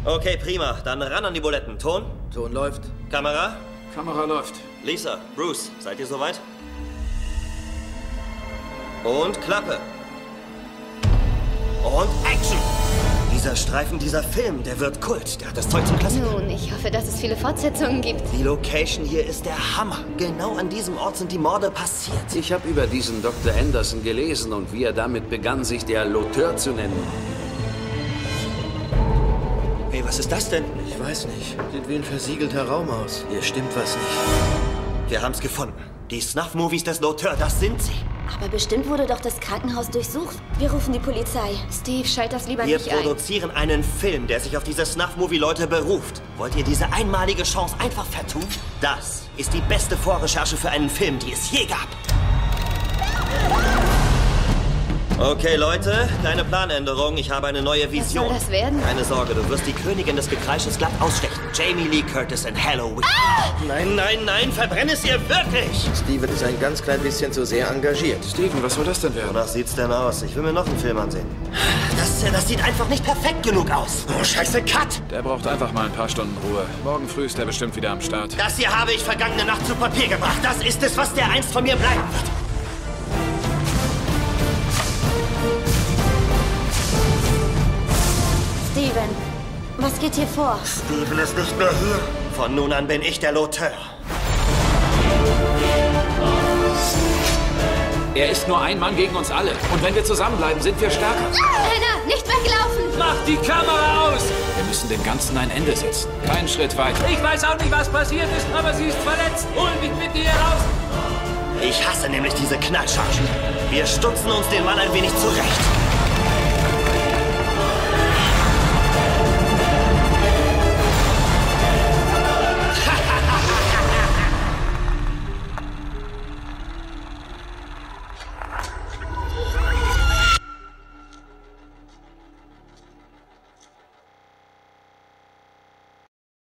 Okay, prima. Dann ran an die Buletten. Ton? Ton läuft. Kamera? Kamera läuft. Lisa, Bruce, seid ihr soweit? Und Klappe. Und Action! Dieser Streifen, dieser Film, der wird Kult. Der hat das Zeug zum Klassiker. Nun, ich hoffe, dass es viele Fortsetzungen gibt. Die Location hier ist der Hammer. Genau an diesem Ort sind die Morde passiert. Ich habe über diesen Dr. Anderson gelesen und wie er damit begann, sich der L'Auteur zu nennen. Hey, was ist das denn? Ich weiß nicht. Sieht wie ein versiegelter Raum aus. Hier stimmt was nicht. Wir haben's gefunden. Die Snuff-Movies des L'Auteur, das sind sie. Aber bestimmt wurde doch das Krankenhaus durchsucht. Wir rufen die Polizei. Steve, schalt das lieber Wir nicht ein. produzieren einen Film, der sich auf diese Snuff-Movie-Leute beruft. Wollt ihr diese einmalige Chance einfach vertun? Das ist die beste Vorrecherche für einen Film, die es je gab. Okay, Leute, kleine Planänderung. Ich habe eine neue Vision. Was soll das werden? Keine Sorge, du wirst die Königin des Gekreisches glatt ausstechen. Jamie Lee Curtis in Halloween. Ah! Nein, nein, nein, verbrenn es ihr wirklich! Steven ist ein ganz klein bisschen zu sehr engagiert. Steven, was soll das denn werden? Wonach sieht's denn aus? Ich will mir noch einen Film ansehen. Das sieht einfach nicht perfekt genug aus. Oh, scheiße, Cut! Der braucht einfach mal ein paar Stunden Ruhe. Morgen früh ist er bestimmt wieder am Start. Das hier habe ich vergangene Nacht zu Papier gebracht. Das ist es, was der einst von mir bleiben wird. Steven, was geht hier vor? Steven ist nicht mehr hier. Von nun an bin ich der L'Auteur. Er ist nur ein Mann gegen uns alle. Und wenn wir zusammenbleiben, sind wir stärker. Männer, nicht weglaufen! Mach die Kamera aus! Wir müssen dem Ganzen ein Ende setzen. Keinen Schritt weiter. Ich weiß auch nicht, was passiert ist, aber sie ist verletzt. Hol mich mit dir raus. Ich hasse nämlich diese Knallchargen. Wir stutzen uns den Mann ein wenig zurecht.